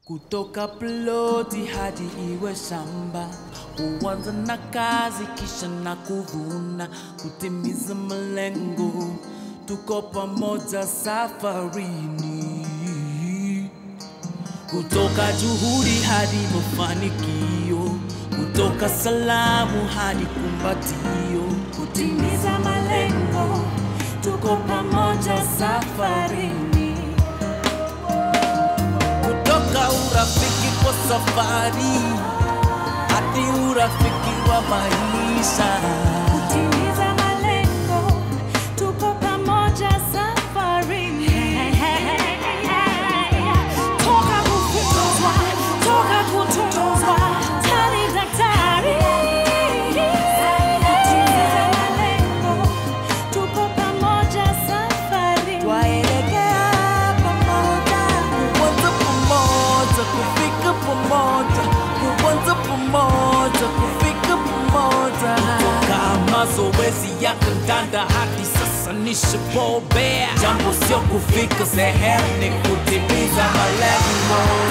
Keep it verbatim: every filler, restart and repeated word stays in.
Kutoka ploti hadi iwe shamba, kuanza na kazi kisha na kuvuna, kutimiza malengo, tuko pamoja safarini. Kutoka juhudi hadi mafanikio, kutoka salamu hadi kumbatio, kutimiza malengo, tuko pamoja safarini. Kutoka urafiki kwa safari hadi urafiki wa maisha, kutimiza malengo, tuko pamoja safarini. Toka kufunzwa, toka kutunzwa, tani daktari. Kutimiza malengo, tuko pamoja safarini. twaelekea pamoja, kuanza pamoja, kufika pamoja, kuanza pamoja, kufika pamoja. Kutoka mazoezi ya kandanda hadi sasa nishabobea, jambo sio kufika sehemu, ni kutimiza malengo.